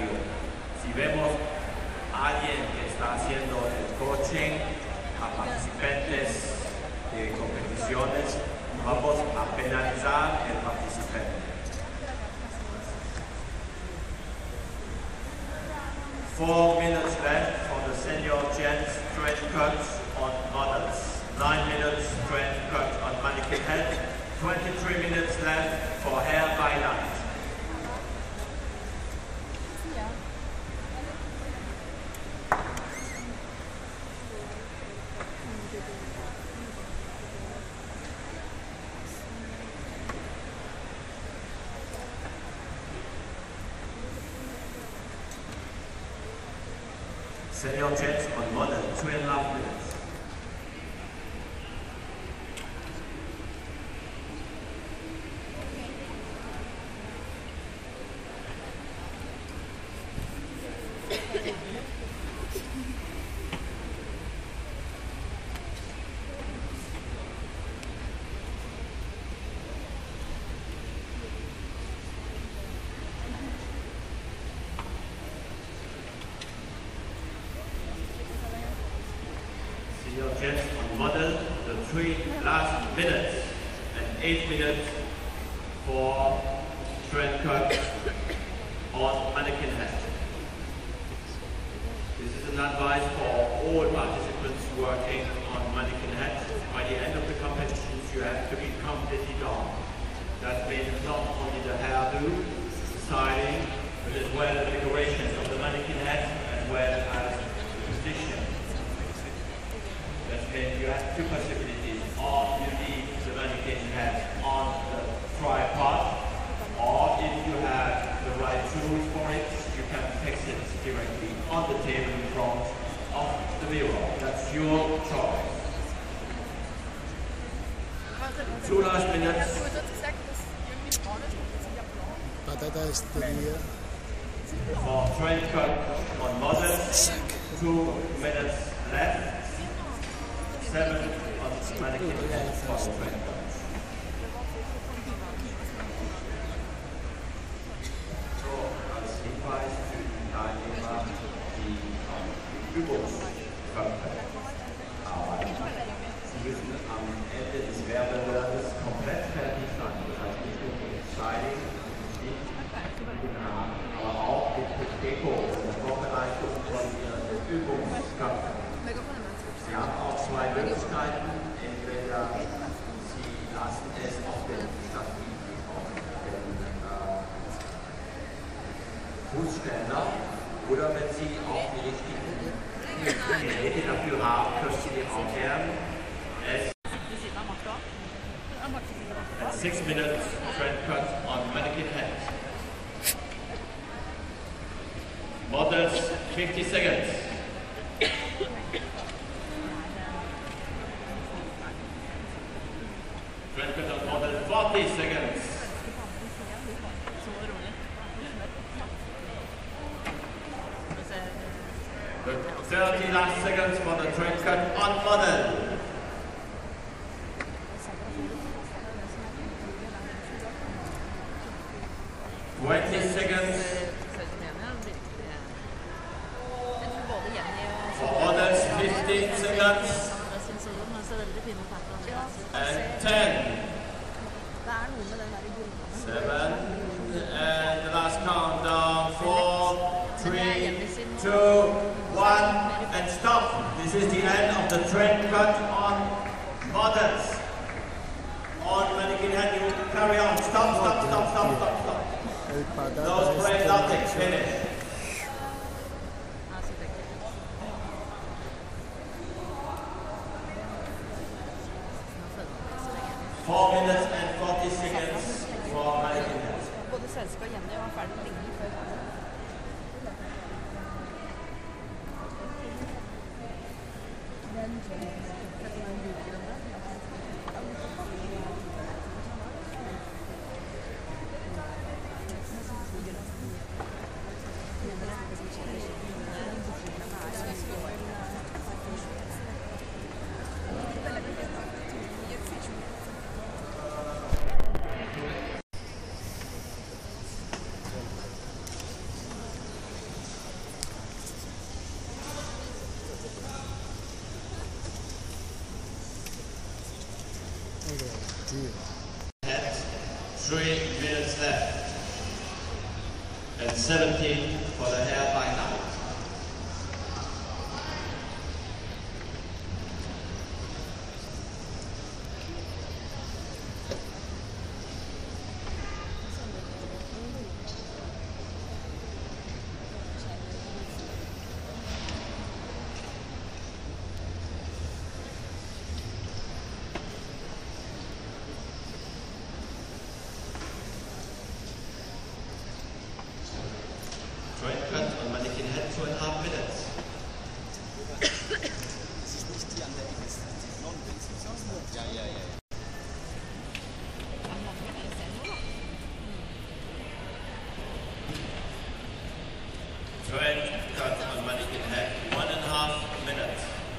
diario. Si vemos a alguien que está haciendo el coaching a participantes de competiciones, vamos a penalizar el participante. 4 minutes left for the senior gents straight cuts on models. 9 minutes straight cut on mannequin head. 23 minutes left for hair highlight. Senior gents on model, 2.5 minutes. Senior gents on model, the 3 last minutes, and 8 minutes for straight cut on mannequin head. This is an advice for all participants working on mannequin head. By the end of the competitions, you have to be completely gone. That means not only the hairdo, the styling, but as well the decorations of the mannequin head, as well as the position. That means you have 2 possibilities. Or you leave the mannequin head on the tripod, or if you have the right tools for it, you can fix it directly on the table in front of the mirror. That's your choice. 2 last minutes. For straight cut on models, 2 minutes left. 7 on mannequin head for straight cuts. So, als Hinweis für die Teilnehmer, die Übungsköpfe arbeiten. Sie müssen am Ende des Wettbewerbs komplett fertig sein. Das heißt nicht nur mit Styling, aber auch mit Deko und der Vorbereitung von Ihren Übungsköpfen. Sie haben auch 2 Möglichkeiten. Entweder Sie lassen es auf den Stativ, auf den Fußständer, oder wenn Sie auch die richtigen Geräte dafür haben, können Sie auch gern es. And 6 minutes straight cut on mannequin head. Models, 50 seconds. Straight cut on model, 40 seconds. The 30 last seconds for the straight cut on model. 20 seconds. For models, 15 seconds. And 10. 7. And the last countdown. 4, 3, 2, 1. And stop. This is the end of the straight cut on models. On mannequin head, you carry on. Stop, stop, stop, stop, stop, stop. No spray, nothing. Finish. Four minutes and 40 seconds for mannequin head. Både svenske og Jenny var ferdig lenge før. 17 for the hair by night. Trend cut on mannequin head, 2.5 minutes. Trend cut on mannequin head, 1.5 minutes.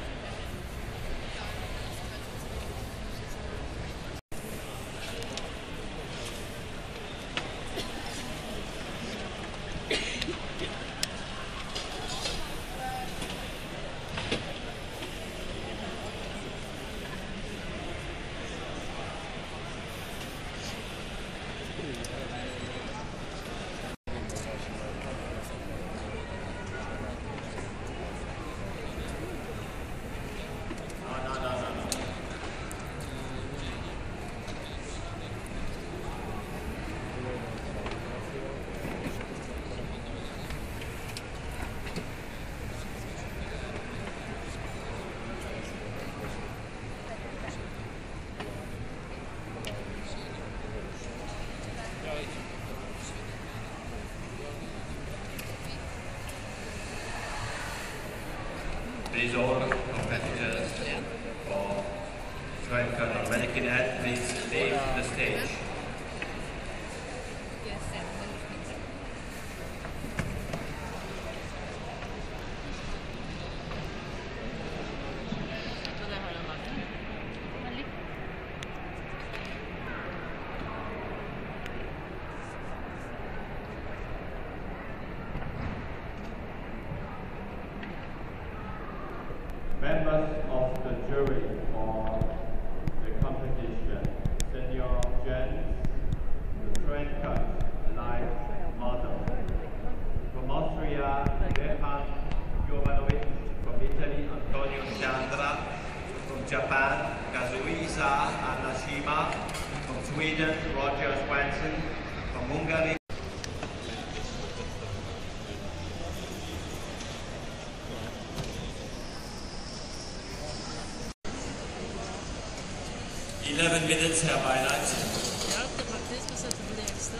Please all competitors for trend cut on mannequin head, please leave the stage. Members of the jury for the competition, Senior Gents, the trend cut live model. From Austria, Stefan Jovanovic. From Italy, Antonio Chandra. From Japan, Kazuhisa Anashima. From Sweden, Roger Swanson. From Hungary, 11 minutes her by night. Ja, det er faktisk å sette på det ekstra.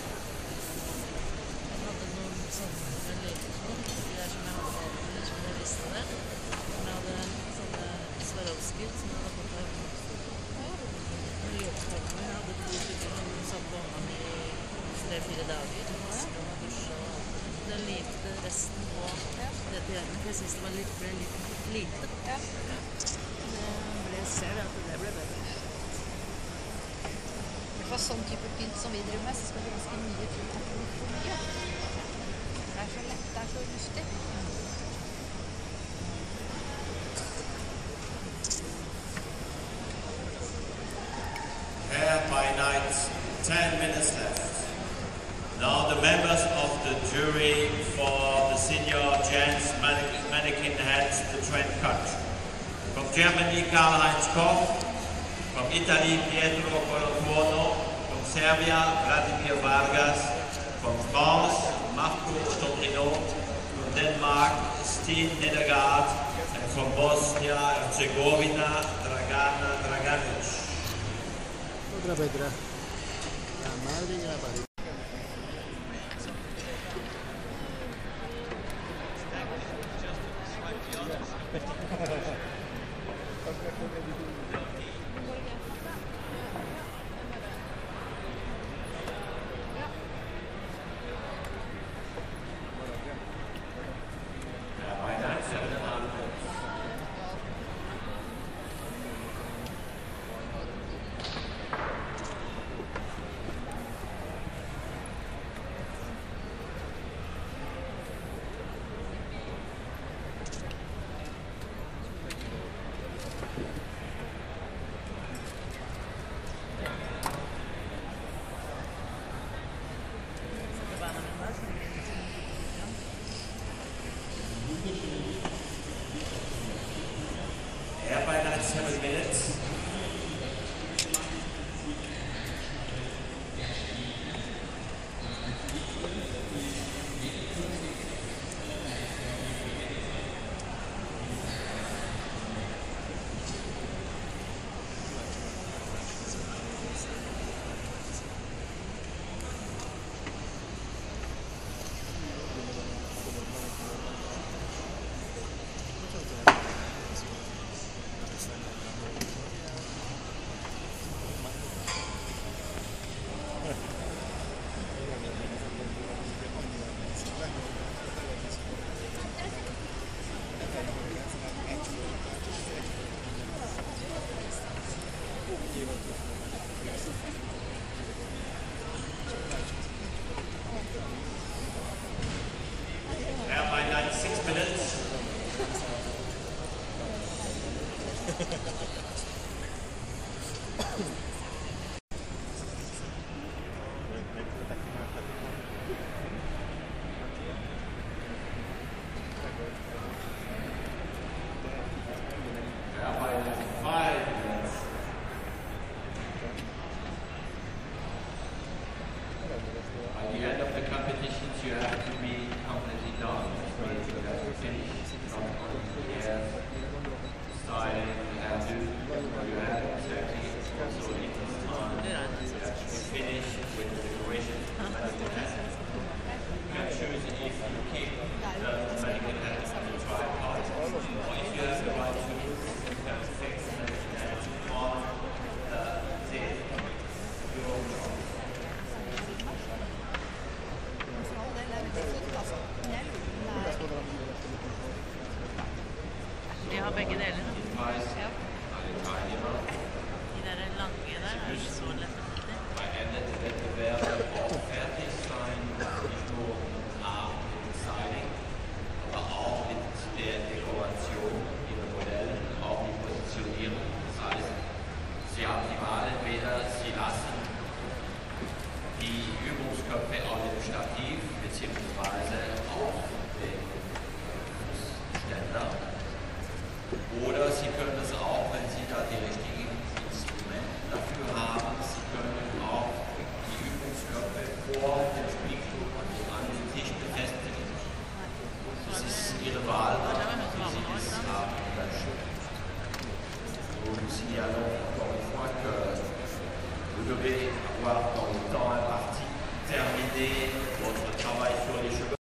Jeg hadde noen sånne lekesko, de der som jeg hadde, eller som jeg visste det. Men jeg hadde sånne Swarovski som jeg hadde fått av jobbstakene. Jeg hadde 2 stykker som satt på hånda mi i 3-4 dager. Vasket og dusjet og det limte resten på det til hjemme, for jeg synes det var ble litt lite. Ja. Det ser det at det ble bedre. For sånn type pynt som vi driver med, så skal det ganske mye til å bli for mye. Det er så lett, det er så luftig. Hair by night, 10 minutes left. Now the members of the jury for the Senior Gents Mannequin Head, the trend cut. From Germany, Karl-Heinz Koch. From Italy, Pietro Colotuono. From Serbia, Vladimir Vargas. From France, Marco Totrino. From Denmark, Steen Nedergaard. And from Bosnia-Herzegovina, Dragana Draganovic. Otra Petra, la madre y la pareja. minutes. Now by 96 minutes. Now by 95 minutes. By the end of the competitions, you have to be completely done. That means you have to finish not only the hair styling, you have to, you have exactly also in this time, you have to finish with the decoration of the medical hat. You can choose if you keep the medical hat on the tripod, or if you have the right to, you can fix the medical hat on the table. Your own choice. De har begge delene. Advice, Ja. Teilnehmer. De der lange der er ikke så lett å få til. Bei Ende der Wettbewerbe auch fertig sein, nicht nur nach dem Styling, aber auch mit der Dekoration ihrer Modelle, auch die Positionierung. Das heißt, Sie haben die Wahl, entweder Sie lassen die Übungsköpfe auf dem Stativ bzw. auf dem Ständer. Oder Sie können es auch, wenn Sie da die richtigen Instrumente dafür haben, Sie können auch die Übungsköpfe vor dem Spiegel an den Tisch befestigen. Das ist Ihre Wahl, wie Sie das haben möchten. Donc s'il y a donc, encore une fois, que vous devez avoir dans le temps imparti terminé votre travail sur les cheveux.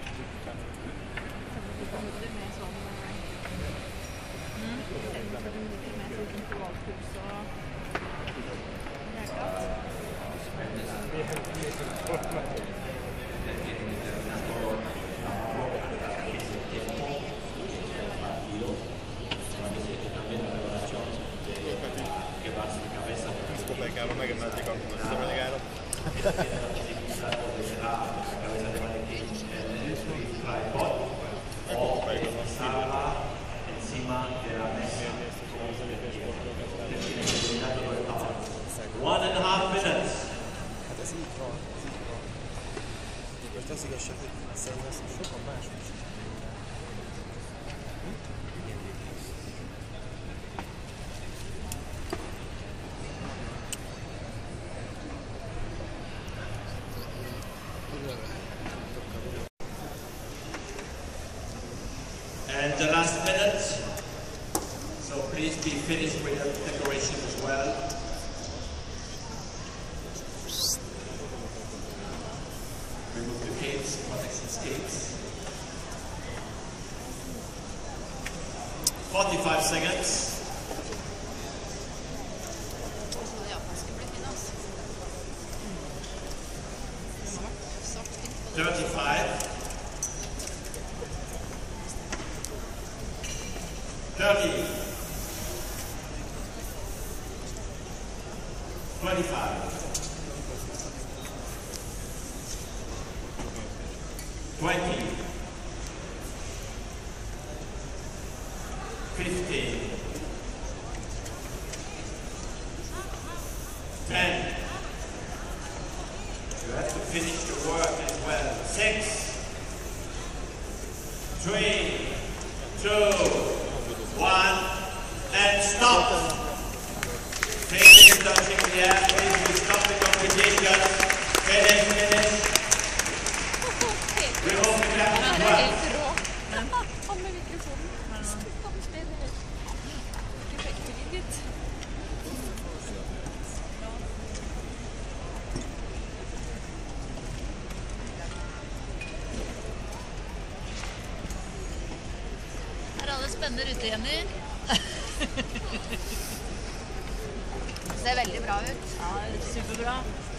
And the last minute, so please be finished with the decoration as well. Remove the capes, protection capes. 45 seconds. 35. 30. 25. 20. 15. 10. You have to finish the work as well. 6. 3, 2, 1, And stop. Training is touching the air. Please, we stop the competition. Finish. We hope you have Han it er well. helt rå. Han med mikrofonen. Han spiller prosjektet ditt. Her er alle spennende rutegjenger. Det ser veldig bra ut. Ja, superbra.